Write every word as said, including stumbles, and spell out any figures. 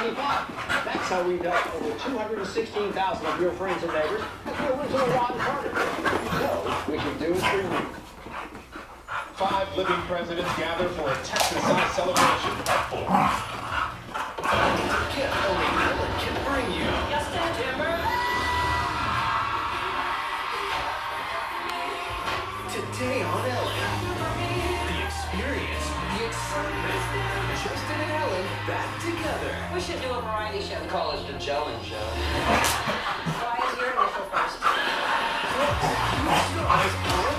ninety-five. That's how we helped over two hundred sixteen thousand of your friends and neighbors at the original Ron Carter. So we can do it for you. Five living presidents gather for a Texas-sized celebration at four. Get only Ellen can bring you. Justin Timber. Today on Ellen, the experience, the excitement. Justin and Ellen back together. We should do a variety show. Call it the Jellin Show. Why is your initial first? As